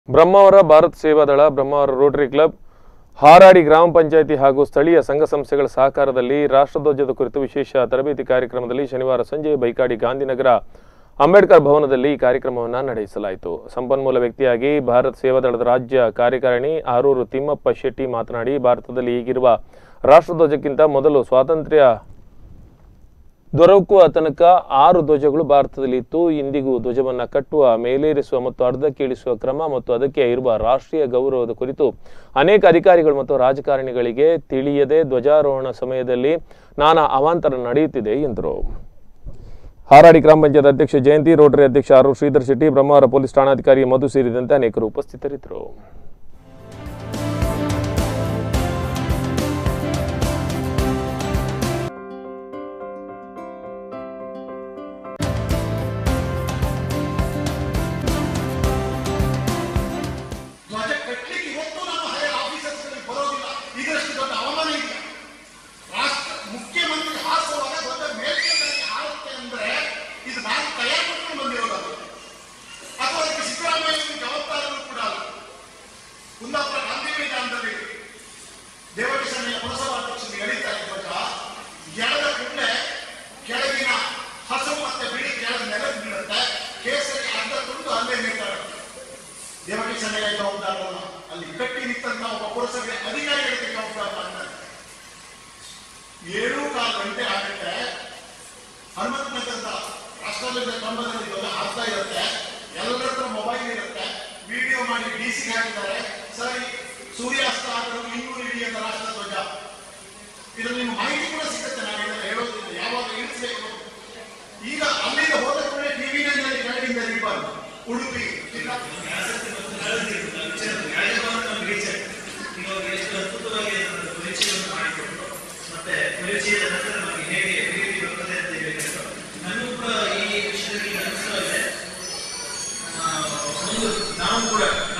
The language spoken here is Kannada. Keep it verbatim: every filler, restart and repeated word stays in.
ಬ್ರಹ್ಮಾವರ ಭಾರತ್ ಸೇವಾದಳ, ಬ್ರಹ್ಮಾವರ ರೋಟರಿ ಕ್ಲಬ್, ಹಾರಾಡಿ ಗ್ರಾಮ ಪಂಚಾಯಿತಿ ಹಾಗೂ ಸ್ಥಳೀಯ ಸಂಘ ಸಂಸ್ಥೆಗಳ ಸಹಕಾರದಲ್ಲಿ ರಾಷ್ಟ್ರಧ್ವಜದ ಕುರಿತು ವಿಶೇಷ ತರಬೇತಿ ಕಾರ್ಯಕ್ರಮದಲ್ಲಿ ಶನಿವಾರ ಸಂಜೆ ಬೈಕಾಡಿ ಗಾಂಧಿನಗರ ಅಂಬೇಡ್ಕರ್ ಭವನದಲ್ಲಿ ಈ ಕಾರ್ಯಕ್ರಮವನ್ನು ನಡೆಸಲಾಯಿತು. ಸಂಪನ್ಮೂಲ ವ್ಯಕ್ತಿಯಾಗಿ ಭಾರತ್ ಸೇವಾದಳದ ರಾಜ್ಯ ಕಾರ್ಯಕಾರಿಣಿ ಆರೂರು ತಿಮ್ಮಪ್ಪ ಶೆಟ್ಟಿ ಮಾತನಾಡಿ, ಭಾರತದಲ್ಲಿ ಈಗಿರುವ ರಾಷ್ಟ್ರಧ್ವಜಕ್ಕಿಂತ ಮೊದಲು ಸ್ವಾತಂತ್ರ್ಯ ದೊರಕುವ ತನಕ ಆರು ಧ್ವಜಗಳು ಭಾರತದಲ್ಲಿ ಇತ್ತು. ಇಂದಿಗೂ ಧ್ವಜವನ್ನು ಕಟ್ಟುವ, ಮೇಲೇರಿಸುವ ಮತ್ತು ಅರ್ಧಕ್ಕೆ ಇಳಿಸುವ ಕ್ರಮ ಮತ್ತು ಅದಕ್ಕೆ ಇರುವ ರಾಷ್ಟ್ರೀಯ ಗೌರವದ ಕುರಿತು ಅನೇಕ ಅಧಿಕಾರಿಗಳು ಮತ್ತು ರಾಜಕಾರಣಿಗಳಿಗೆ ತಿಳಿಯದೆ ಧ್ವಜಾರೋಹಣ ಸಮಯದಲ್ಲಿ ನಾನಾ ಅವಾಂತರ ನಡೆಯುತ್ತಿದೆ ಎಂದರು. ಹಾರಾಡಿ ಗ್ರಾಮ ಪಂಚಾಯತ್ ಅಧ್ಯಕ್ಷ ಜಯಂತಿ, ರೋಟರಿ ಅಧ್ಯಕ್ಷ ಆರ್ ಶ್ರೀಧರ್ ಶೆಟ್ಟಿ, ಬ್ರಹ್ಮಾವರ ಪೊಲೀಸ್ ಠಾಣಾಧಿಕಾರಿ ಮಧು ಸೇರಿದಂತೆ ಅನೇಕರು ಉಪಸ್ಥಿತರಿದ್ದರು. ದೇವಕಿ ಸನ್ನೆಯ ಜವಾಬ್ದಾರರಲ್ಲ, ಅಲ್ಲಿ ಕಟ್ಟಿ ನಿಂತ ಒಬ್ಬ ಪುರಸಭೆ ಅಧಿಕಾರಿಗಳಿಗೆ ಜವಾಬ್ದಾರ ಮಾಡ್ತಾರೆ. ಏಳು ಕಾಲು ಗಂಟೆ ಆಗುತ್ತೆ. ಹನುಮಂತ ನಗರದ ರಾಷ್ಟ್ರಧ್ವಜ ಕಂಬದಲ್ಲಿ ಅರ್ಥ ಇರುತ್ತೆ, ಎಲ್ಲರ ಹತ್ರ ಮೊಬೈಲ್ ಇರುತ್ತೆ, ವಿಡಿಯೋ ಮಾಡಿ ಡಿ ಸಿ ಹಾಕಿದ್ದಾರೆ. ಸರಿ, ಸೂರ್ಯಾಸ್ತ ಆದರೂ ಇನ್ನೂರು ಇಡಿ ಅಂತ ರಾಷ್ಟ್ರಧ್ವಜ, ಇದರಲ್ಲಿ ನಿಮ್ಮ ಮಾಹಿತಿ ಕೂಡ ಸಿಗುತ್ತೆ. ನಾವೆಲ್ಲ ಹೇಳೋದಿಲ್ಲ, ಯಾವಾಗ ಇಳಿಸಬೇಕು. ಈಗ ಅಲ್ಲಿಂದ ಹೋದ ಕೂಡ ಟಿವಿನಲ್ಲಿ ಕೆಳಗಿಂದ ಇರಬಾರ್ದು. ಉಡುಪಿ ಮತ್ತೆ ಪರಿಚಯದ ನಂತರ ನಮಗೆ ಹೇಗೆ ಪ್ರೀತಿ ಬರ್ತದೆ ಅಂತ ಹೇಳಬೇಕು. ನನಗೂ ಕೂಡ ಈ ವಿಷಯದಲ್ಲಿ ಅನಿಸ್ತಾ ಇದೆ, ಒಂದು ನಾವು ಕೂಡ